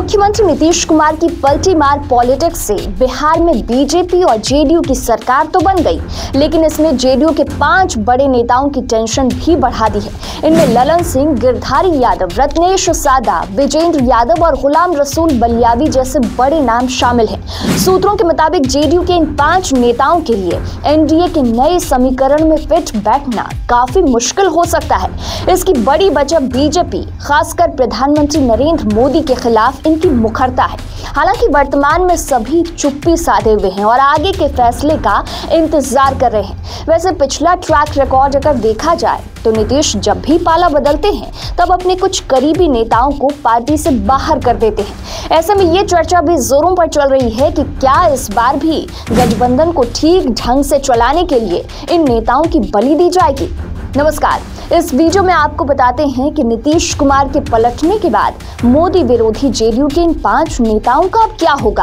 मुख्यमंत्री नीतीश कुमार की पलटी मार पॉलिटिक्स से बिहार में बीजेपी और जेडीयू की सरकार तो बन गई, लेकिन इसने जेडीयू के 5 बड़े नेताओं की टेंशन भी बढ़ा दी है। इनमें ललन सिंह, गिरधारी यादव, रत्नेश सादा, विजेंद्र यादव और गुलाम रसूल बलियावी जैसे बड़े नाम शामिल हैं। सूत्रों के मुताबिक जेडीयू के इन 5 नेताओं के लिए एनडीए के नए समीकरण में फिट बैठना काफी मुश्किल हो सकता है। इसकी बड़ी वजह बीजेपी, खासकर प्रधानमंत्री नरेंद्र मोदी के खिलाफ इनकी मुखरता है। हालांकि वर्तमान में सभी चुप्पी साधे हुए हैं और आगे के फैसले का इंतजार कर रहे हैं। वैसे पिछला ट्रैक रिकॉर्ड अगर देखा जाए तो नीतीश जब भी पाला बदलते हैं तब अपने कुछ करीबी नेताओं को पार्टी से बाहर कर देते हैं। ऐसे में ये चर्चा भी जोरों पर चल रही है कि क्या इस बार भी गठबंधन को ठीक ढंग से चलाने के लिए इन नेताओं की बलि दी जाएगी। नमस्कार, इस वीडियो में आपको बताते हैं कि नीतीश कुमार के पलटने के बाद मोदी विरोधी जेडीयू के इन 5 नेताओं का अब क्या होगा।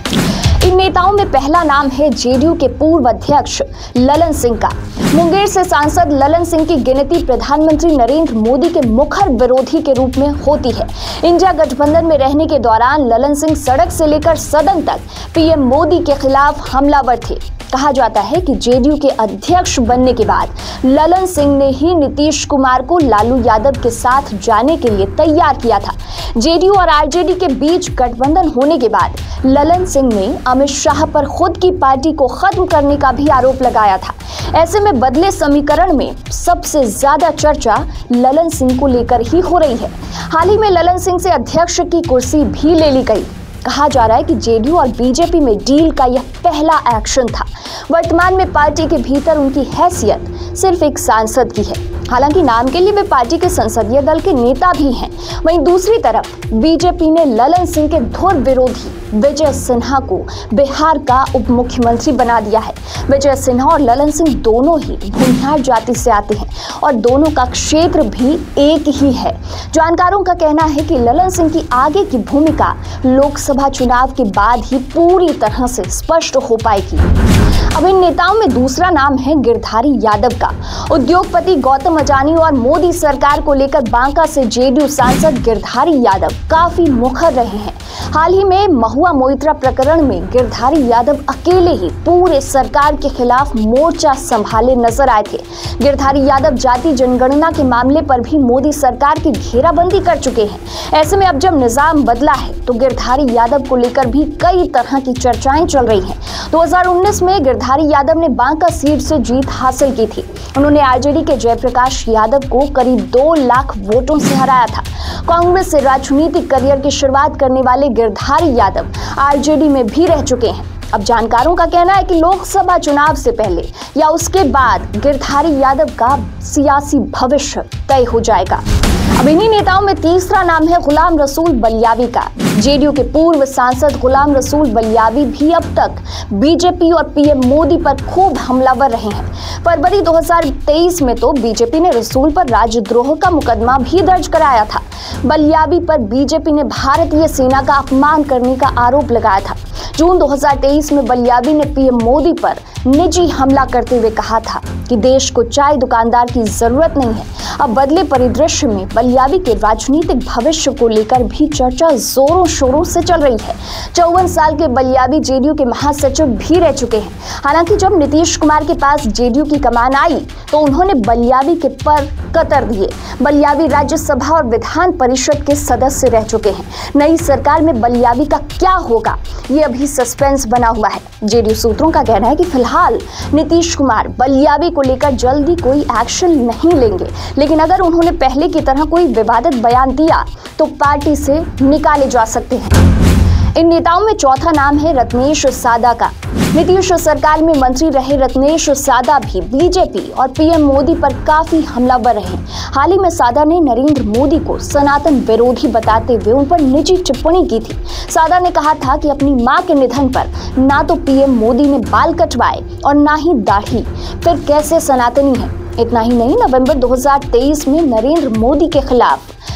इन नेताओं में पहला नाम है जेडीयू के पूर्व अध्यक्ष ललन सिंह का। मुंगेर से सांसद ललन सिंह की गिनती प्रधानमंत्री नरेंद्र मोदी के मुखर विरोधी के रूप में होती है। इंडिया गठबंधन में रहने के दौरान ललन सिंह सड़क से लेकर सदन तक पीएम मोदी के खिलाफ हमलावर थे। कहा जाता है कि जेडीयू के अध्यक्ष बनने के बाद ललन सिंह ने ही नीतीश कुमार को लालू यादव के साथ जाने के लिए तैयार किया था। जेडीयू और आरजेडी के बीच गठबंधन होने के बाद ललन सिंह ने अमित शाह पर खुद की पार्टी को खत्म करने का भी आरोप लगाया था। ऐसे में बदले समीकरण में सबसे ज्यादा चर्चा ललन सिंह को लेकर ही हो रही है। हाल ही में ललन सिंह से अध्यक्ष की कुर्सी भी ले ली गई। कहा जा रहा है कि जेडीयू और बीजेपी में डील का यह पहला एक्शन था। वर्तमान में पार्टी के भीतर उनकी हैसियत सिर्फ एक सांसद की है। हालांकि नाम के लिए वे पार्टी के संसदीय दल के नेता भी हैं। वहीं दूसरी तरफ बीजेपी ने ललन सिंह के धुर विरोधी विजय सिन्हा को बिहार का उप मुख्यमंत्री बना दिया है। विजय सिन्हा और ललन सिंह दोनों ही भूमिहार जाति से आते हैं और दोनों का क्षेत्र भी एक ही है। जानकारों का कहना है कि ललन सिंह की आगे की भूमिका लोकसभा चुनाव के बाद ही पूरी तरह से स्पष्ट हो पाएगी। अब इन नेताओं में दूसरा नाम है गिरधारी यादव का। उद्योगपति गौतम अडानी और मोदी सरकार को लेकर बांका से जेडीयू सांसद गिरधारी यादव काफी मुखर रहे हैं। हाल ही में महुआ मोइत्रा प्रकरण में गिरधारी यादव अकेले ही पूरे सरकार के खिलाफ मोर्चा संभाले नजर आए थे। गिरधारी यादव जाति जनगणना के मामले पर भी मोदी सरकार की घेराबंदी कर चुके हैं। ऐसे में अब जब निजाम बदला है तो गिरधारी यादव को लेकर भी कई तरह की चर्चाएं चल रही हैं। 2019 में गिरधारी यादव ने बांका सीट से जीत हासिल की थी। उन्होंने आरजेडी के जयप्रकाश यादव को करीब 2 लाख वोटों से हराया था। कांग्रेस से राजनीतिक करियर की शुरुआत करने वाले गिरधारी यादव आरजेडी में भी रह चुके हैं। अब जानकारों का कहना है कि लोकसभा चुनाव से पहले या उसके बाद गिरधारी यादव का सियासी भविष्य तय हो जाएगा। अब इन्हीं नेताओं में तीसरा नाम है गुलाम रसूल बलियावी का। जेडीयू के पूर्व सांसद गुलाम रसूल बलियावी भी अब तक बीजेपी और पीएम मोदी पर खूब हमलावर रहे हैं। फरवरी 2023 में तो बीजेपी ने रसूल पर राजद्रोह का मुकदमा भी दर्ज कराया था। बलियावी पर बीजेपी ने भारतीय सेना का अपमान करने का आरोप लगाया था। जून 2023 में बलियावी ने पीएम मोदी पर निजी हमला करते हुए कहा था कि देश को चाय दुकानदार की जरूरत नहीं है। अब बदले परिदृश्य में बलियावी के राजनीतिक भविष्य को लेकर भी चर्चा जोरों शोरों से चल रही है। 54 साल के बलियावी जेडीयू के महासचिव भी रह चुके हैं। हालांकि जब नीतीश कुमार के पास जेडीयू की कमान आई तो उन्होंने बलियावी के पर कतर दिए। बलियावी राज्यसभा और विधान परिषद के सदस्य रह चुके हैं। नई सरकार में बलियावी का क्या होगा ये अभी सस्पेंस बना हुआ है। जेडीयू सूत्रों का कहना है कि फिलहाल नीतीश कुमार बलियावी को लेकर जल्दी कोई एक्शन नहीं लेंगे, लेकिन अगर उन्होंने पहले की तरह कोई विवादित बयान दिया तो पार्टी से निकाले जा सकते हैं। इन नेताओं में चौथा नाम है रत्नेश सादा का। नीतीश सरकार में मंत्री रहे रत्नेश सादा भी बीजेपी और पीएम मोदी पर काफी हमलावर रहे। हाल ही में सादा ने नरेंद्र मोदी को सनातन विरोधी बताते हुए उन पर निजी टिप्पणी की थी। सादा ने कहा था कि अपनी मां के निधन पर ना तो पीएम मोदी ने बाल कटवाए और ना ही दाढ़ी, फिर कैसे सनातनी है। इतना ही नहीं, नवंबर 2023 में नरेंद्र मोदी के खिलाफ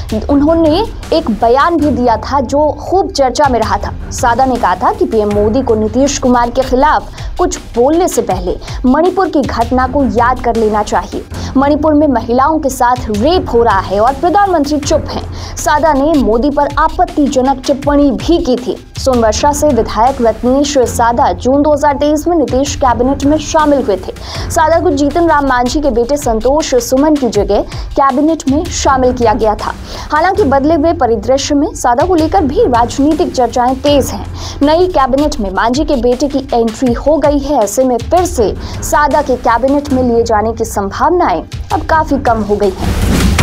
उन्होंने एक बयान भी दिया था जो खूब चर्चा में रहा था। सादा ने कहा था कि पीएम मोदी को नीतीश कुमार के खिलाफ कुछ बोलने से पहले मणिपुर की घटना को याद कर लेना चाहिए। मणिपुर में महिलाओं के साथ रेप हो रहा है और प्रधानमंत्री चुप हैं। सादा ने मोदी पर आपत्तिजनक टिप्पणी भी की थी। सोनवर्षा से विधायक रत्नेश सादा जून 2023 में नीतीश कैबिनेट में शामिल हुए थे। सादा को जीतन राम मांझी के बेटे संतोष सुमन की जगह कैबिनेट में शामिल किया गया था। हालांकि बदले हुए परिदृश्य में सादा को लेकर भी राजनीतिक चर्चाएं तेज हैं। नई कैबिनेट में मांझी के बेटे की एंट्री हो गई है। ऐसे में फिर से सादा के कैबिनेट में लिए जाने की संभावनाएं अब काफी कम हो गई हैं।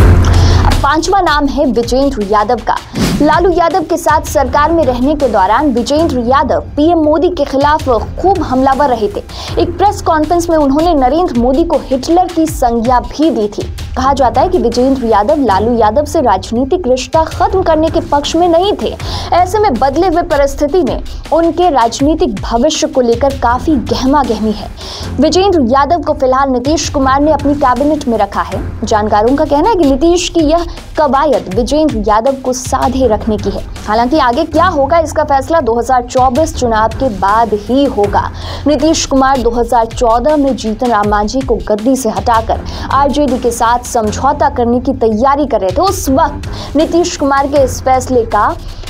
अब पांचवा नाम है विजेंद्र यादव का। लालू यादव के साथ सरकार में रहने के दौरान विजेंद्र यादव पीएम मोदी के खिलाफ खूब हमलावर रहे थे। एक प्रेस कॉन्फ्रेंस में उन्होंने नरेंद्र मोदी को हिटलर की संज्ञा भी दी थी। कहा जाता है कि विजेंद्र यादव लालू यादव से राजनीतिक रिश्ता खत्म करने के पक्ष में नहीं थे। ऐसे में बदले हुए परिस्थिति में उनके राजनीतिक भविष्य को लेकर काफी गहमा-गहमी है। विजेंद्र यादव को फिलहाल नीतीश कुमार ने अपनी कैबिनेट में रखा है। जानकारों का कहना है कि नीतीश की यह कवायद विजेंद्र यादव को साधे रखने की है। हालांकि आगे क्या होगा इसका फैसला 2024 चुनाव के बाद ही होगा। नीतीश कुमार 2014 में जीतन राम मांझी को गद्दी से हटाकर आरजेडी के साथ समझौता करने की तैयारी कर रहे थे। उस वक्त नीतीश कुमार के इस फैसले का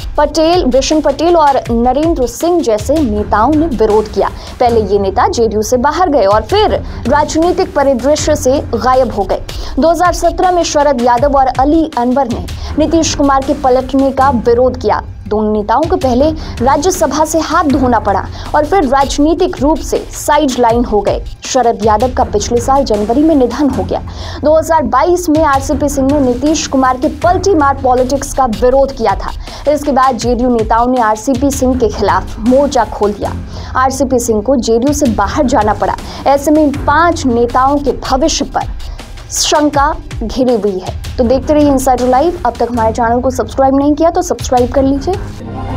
विशन पटेल और नरेंद्र सिंह जैसे नेताओं ने विरोध किया। पहले ये नेता जेडीयू से बाहर गए और फिर राजनीतिक परिदृश्य से गायब हो गए। 2017 में शरद यादव और अली अनवर ने नीतीश कुमार के पलटने का विरोध किया। दोनों नेताओं को पहले राज्यसभा से हाथ धोना पड़ा और फिर राजनीतिक रूप से साइड लाइन हो गए। शरद यादव का पिछले साल जनवरी में निधन हो गया। 2022 में आरसीपी सिंह ने नीतीश कुमार के पलटी मार पॉलिटिक्स का विरोध किया था। इसके बाद जेडीयू नेताओं ने आरसीपी सिंह के खिलाफ मोर्चा खोल दिया। आरसीपी सिंह को जेडीयू से बाहर जाना पड़ा। ऐसे में इन 5 नेताओं के भविष्य पर शंका घिरी हुई है। तो देखते रहिए इनसाइडर लाइव। अब तक हमारे चैनल को सब्सक्राइब नहीं किया तो सब्सक्राइब कर लीजिए।